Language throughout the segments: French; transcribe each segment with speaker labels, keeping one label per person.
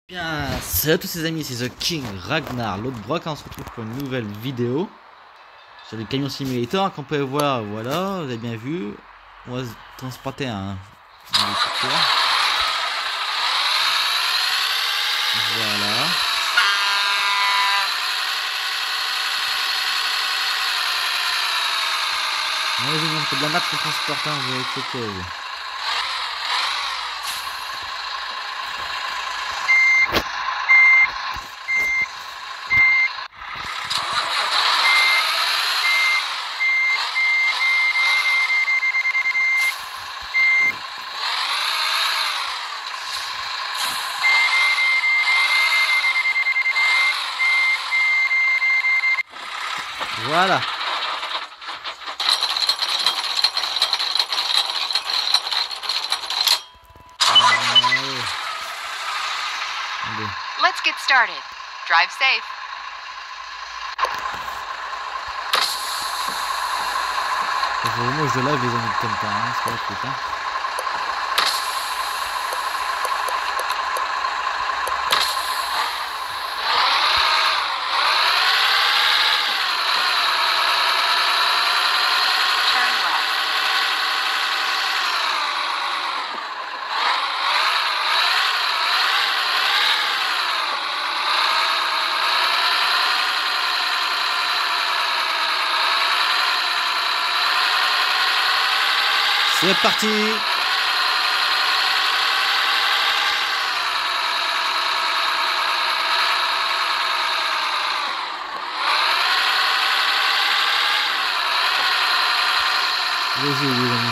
Speaker 1: Bien, salut à tous les amis, c'est The King Ragnar, l'autre Brock, on se retrouve pour une nouvelle vidéo sur le camion simulator. Comme vous pouvez voir, voilà, vous avez bien vu, on va se transporter un hélicoptère. Voilà. C'est de la map qu'on transporte, hein, vous allez checker. Voilà.
Speaker 2: Let's get started. Drive safe.
Speaker 1: Moi je live les amis de comme ça, hein, c'est pas putain. C'est parti. Vas-y les amis.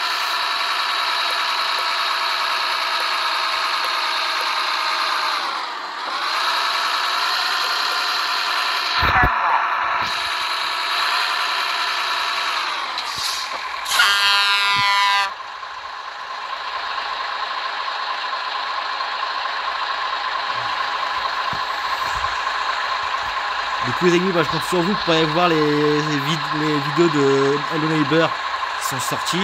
Speaker 1: Du coup les amis, bah, je compte sur vous pour aller voir les vidéos de Hello Neighbor qui sont sorties.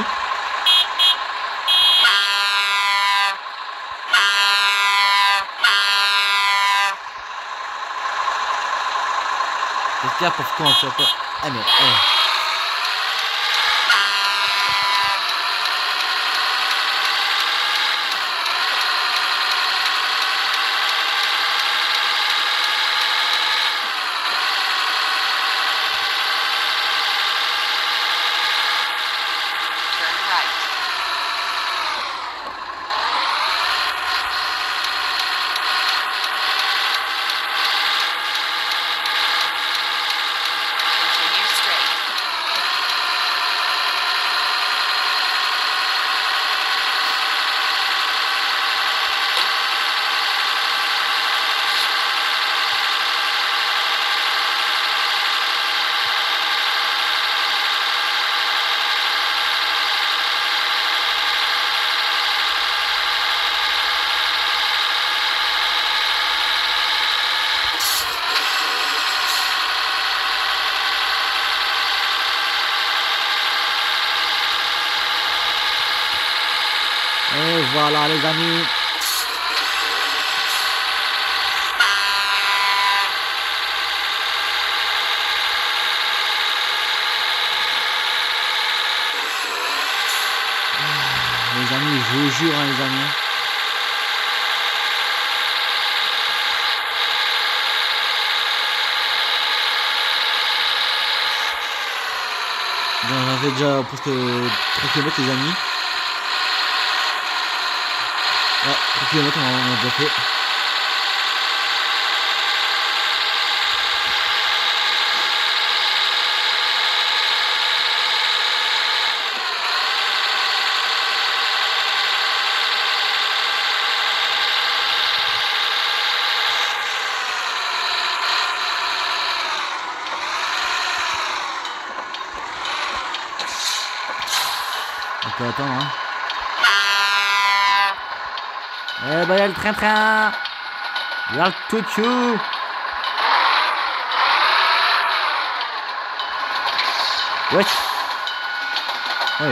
Speaker 1: J'espère pour quand tu vas pas. Ah mais et voilà les amis. Les amis, je vous jure, hein, les amis. Bon, j'en fais déjà presque 3 km les amis. Ouais, 3 km on a déjà fait. On peut attendre, hein. Eh ben y'a le train-train. Y'a le toutou. Wesh. Wesh.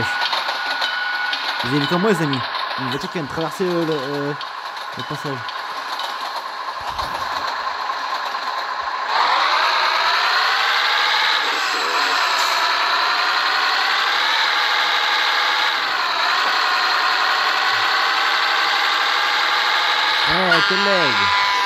Speaker 1: Vous avez vu comme moi les amis. Une voiture qui vient de traverser le passage. Ouais, collègue.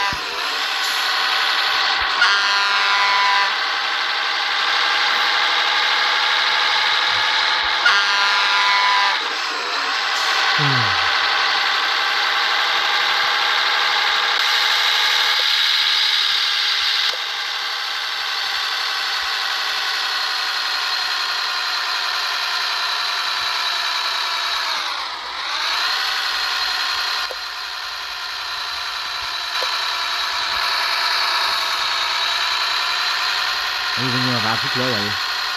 Speaker 1: Il va venir un truc là, regardez.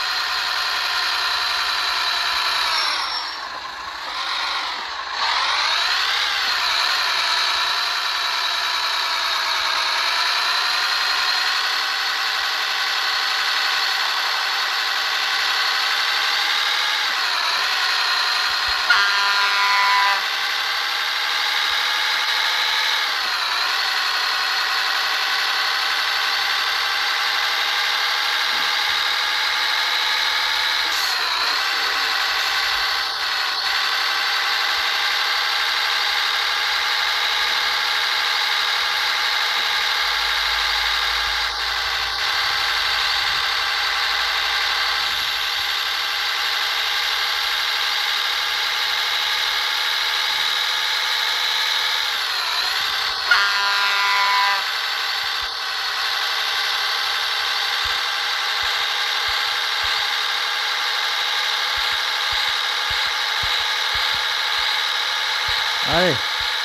Speaker 1: Allez.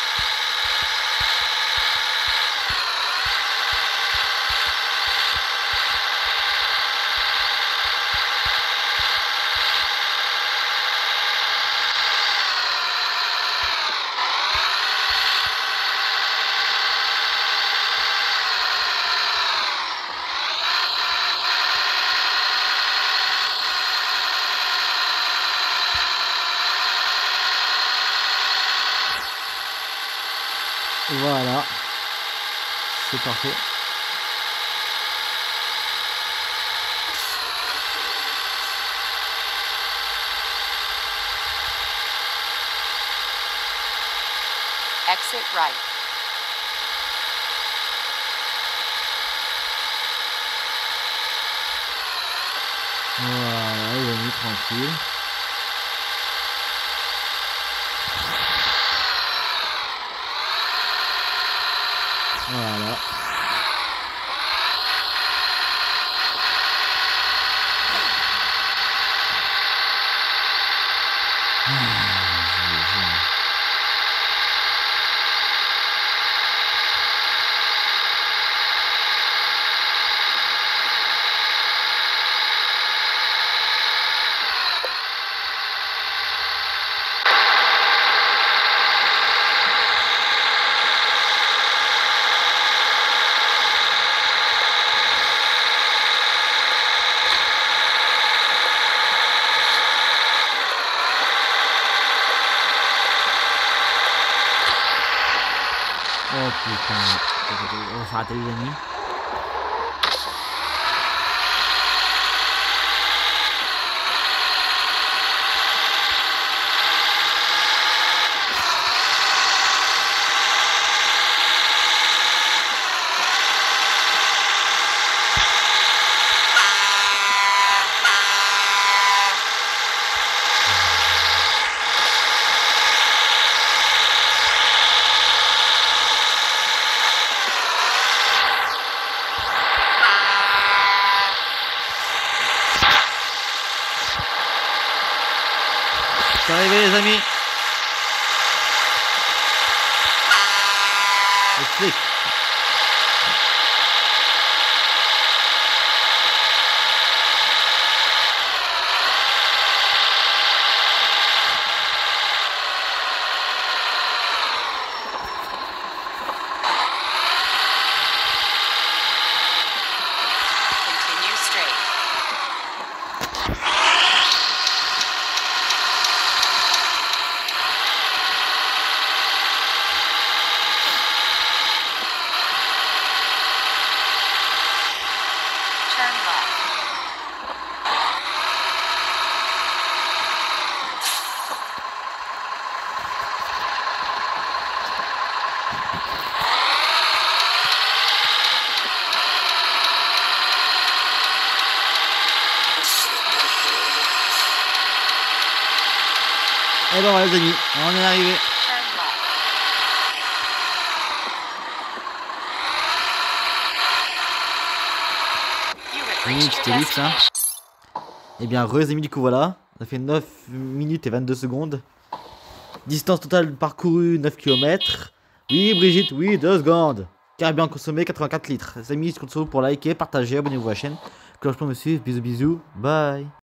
Speaker 1: Voilà. C'est parfait.
Speaker 2: Exit right.
Speaker 1: Voilà, il est mis tranquille. Voilà. Oh putain, on va faire rater les amis. C'est arrivé les amis. Le flic.
Speaker 2: Continue straight.
Speaker 1: Et ben voilà les amis, on est arrivé.
Speaker 2: Turn left. You have
Speaker 1: Oui,
Speaker 2: reached
Speaker 1: c'était
Speaker 2: your
Speaker 1: vite, ça.
Speaker 2: destination.
Speaker 1: Et bien heureux les amis, du coup voilà. On a fait 9 minutes et 22 secondes. Distance totale parcourue 9 km. Oui Brigitte, oui 2 secondes. Carburant consommé 84 litres. Les amis, je compte sur vous pour liker, partager, abonnez-vous à la chaîne. Cloche pour me suivre, bisous bisous, bye.